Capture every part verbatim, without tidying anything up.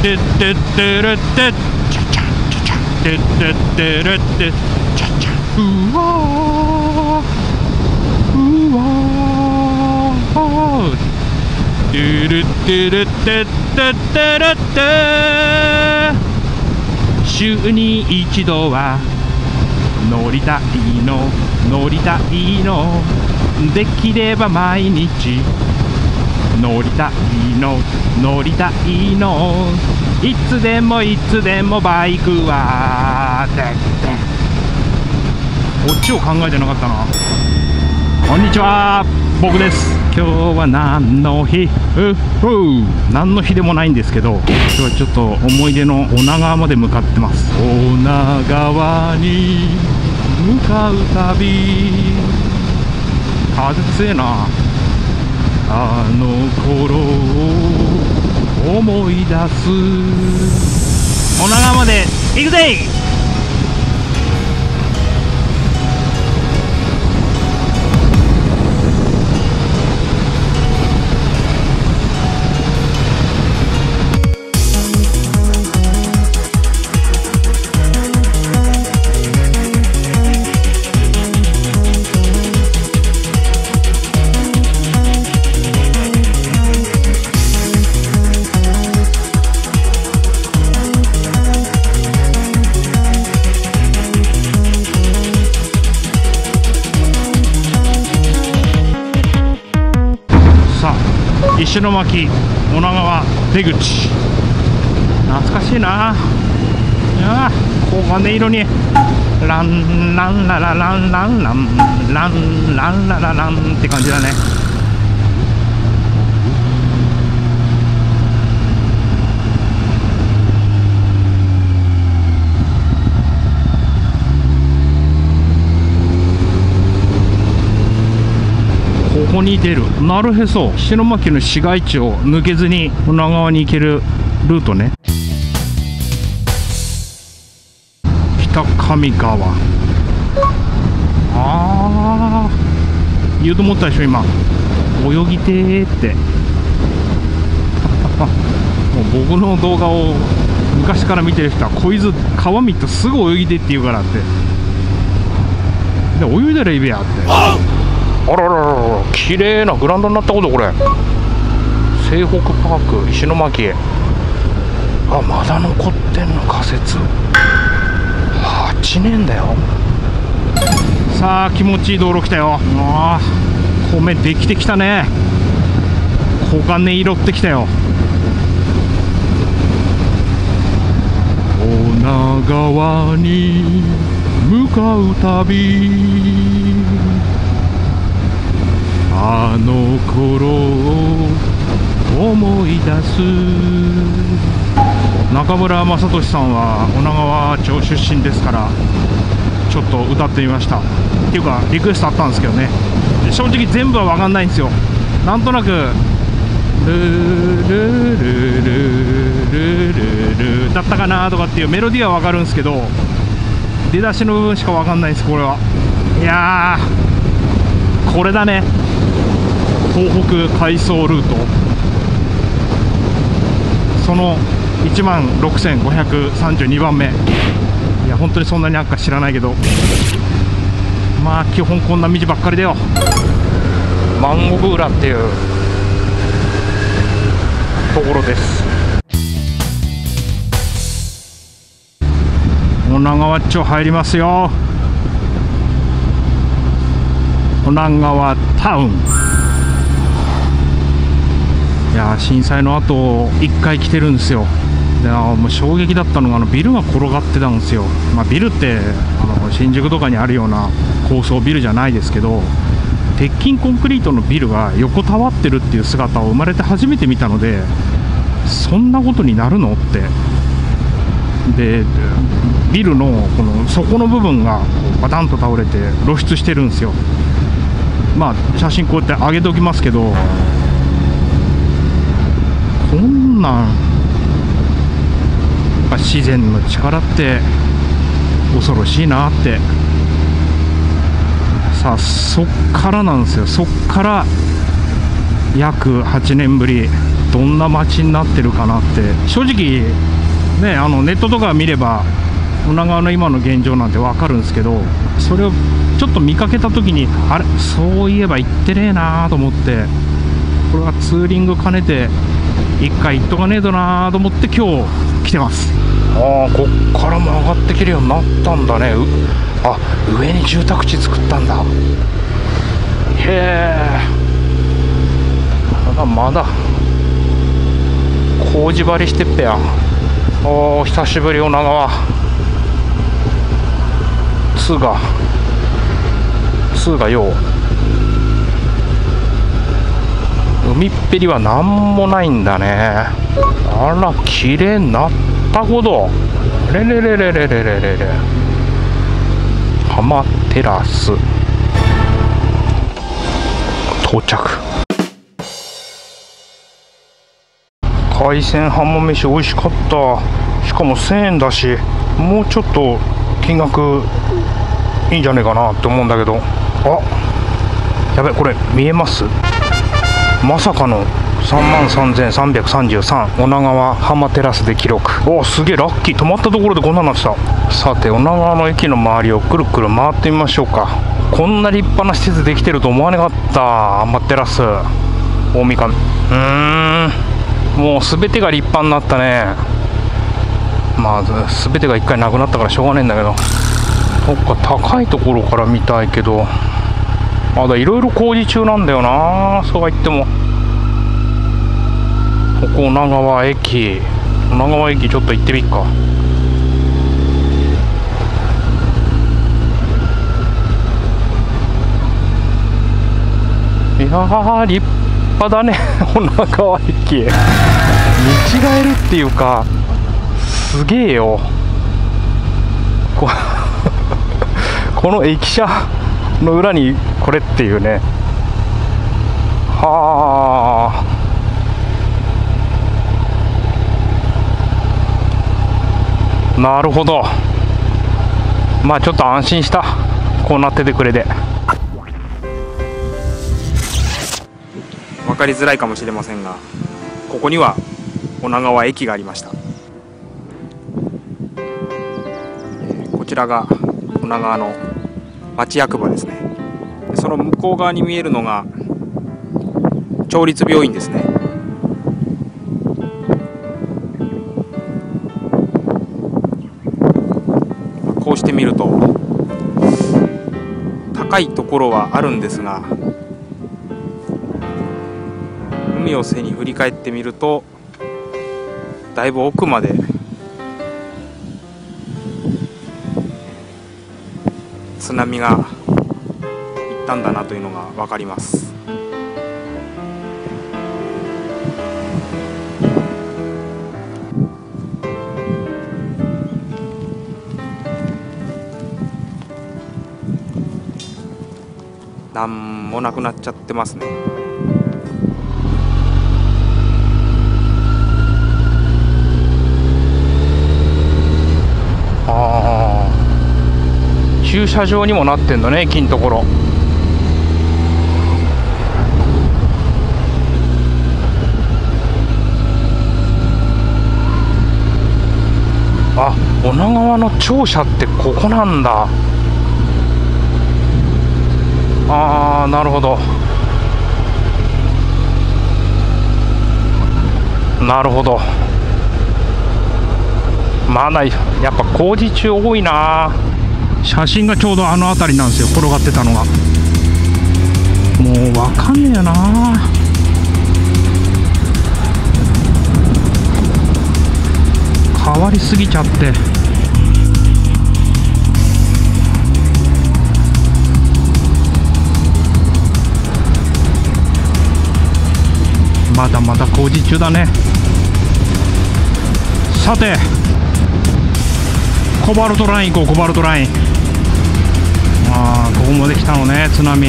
てってってるってチャチャチャチャってってってるってチャチャうわーうわーてるってるってってってるって週に一度は乗りたいの乗りたいのできれば毎日乗りたいの乗りたいのいつでもいつでもバイクはてってこっちを考えてなかったな。こんにちは、僕です。今日は何の日？うふ何の日でもないんですけど、今日はちょっと思い出の女川まで向かってます。女川に向かう旅、風強えな。あの頃を思い出す。女川まで行くぜ。石巻女川出口、懐かしいな。ああ黄金色にランランララランランランランランララランって感じだね。ここに出るなるへそ、石巻の市街地を抜けずに女川に行けるルートね。北上川、あー言うと思ったでしょ今、泳ぎてーってもう僕の動画を昔から見てる人はこいつ川見るとすぐ泳ぎてって言うからって、で泳いだらいいべやって。あらららら、綺麗なグラウンドになったこと。これ西北パーク石巻、あまだ残ってんの仮設。はちねんだよ。さあ気持ちいい道路来たよ。あー米できてきたね。黄金色ってきたよ。女川に向かう旅、あの頃を思い出す。中村雅俊さんは女川町出身ですから、ちょっと歌ってみました。っていうかリクエストあったんですけどね、正直全部は分かんないんですよ。なんとなくルルルルルルルルだったかなとかっていうメロディーは分かるんですけど、出だしの部分しか分かんないです。これはいやーこれだね、東北回送ルート。そのいちまんろくせんごひゃくさんじゅうにばんめ。いや本当にそんなにあっか知らないけど、まあ基本こんな道ばっかりだよ。マンゴブ浦っていうところです。女川町入りますよ。女川タウン。いや震災の後いっかい来てるんですよ。でもう衝撃だったのがあのビルが転がってたんですよ。まあ、ビルってあの新宿とかにあるような高層ビルじゃないですけど、鉄筋コンクリートのビルが横たわってるっていう姿を生まれて初めて見たので、そんなことになるのって。でビルのこの底の部分がこうバタンと倒れて露出してるんですよ。まあ写真こうやって上げておきますけど、こんなんやっぱ自然の力って恐ろしいなって。さあそっからなんですよ。そっから約はちねんぶりどんな街になってるかなって、正直ね、あのネットとか見れば女川の今の現状なんて分かるんですけど、それをちょっと見かけた時に、あれ、そういえば行ってねえなーと思って、これはツーリング兼ねて一回行っとかねえとなーと思って今日来てます。ああ、こっからも上がってきるようになったんだね。うあ、上に住宅地作ったんだ。へえ、まだまだ工事張りしてっぺや。おお、久しぶり女川。ツーがツーがよう、海っぺりはなんもないんだね。あら、綺麗になったほど。れれれれれれれれれ。浜テラス到着。海鮮浜飯美味しかった。しかもせんえんだし、もうちょっと金額いいんじゃねえかなって思うんだけど。あ、やべ、これ見えます？まさかのさんまんさんぜんさんびゃくさんじゅうさん、女川浜テラスで記録。おお、すげえラッキー。止まったところでこんなになってた。さて、女川の駅の周りをくるくる回ってみましょうか。こんな立派な施設できてると思わなかった。浜テラス大三上。うーん、もう全てが立派になったね。まあ全てが一回なくなったからしょうがねえんだけど、そっか、高いところから見たいけど、まだいろいろ工事中なんだよな。そうは言っても、ここ女川駅、女川駅ちょっと行ってみっか。いやー、立派だね女川駅。見違えるっていうか、すげえよ。ここの駅舎の裏にこれっていうね。はあ、なるほど。まあちょっと安心した、こうなっててくれて。 分かりづらいかもしれませんが、ここには女川駅がありました。こちらが女川の町役場ですね。その向こう側に見えるのが町立病院ですね。こうして見ると高いところはあるんですが、海を背に振り返ってみるとだいぶ奥まで津波が行ったんだなというのが分かります。なんもなくなっちゃってますね。 ああ、駐車場にもなってんだね、駅のところ。あ、女川の庁舎ってここなんだ。ああ、なるほどなるほど。まだやっぱ工事中多いな。写真がちょうどあの辺りなんですよ、転がってたのが。もう分かんねえよな。変わりすぎちゃって。まだまだ工事中だね。さて、コバルトライン行こう。コバルトライン。ああ、ここまで来たのね、津波。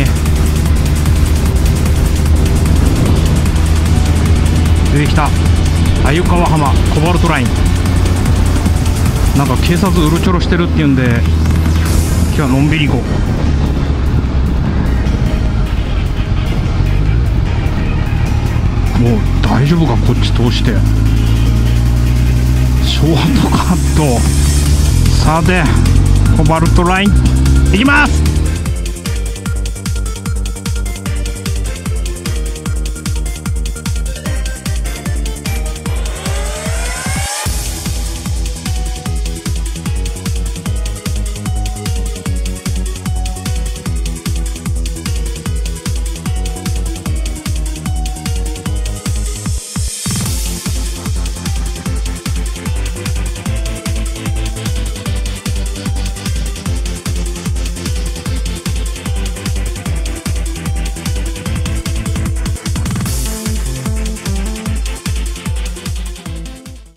出てきた。鮎川浜コバルトライン。なんか警察うろちょろしてるっていうんで、今日はのんびり行こう。もう大丈夫か、こっち通して。ショートカット。さてコバルトラインいきます。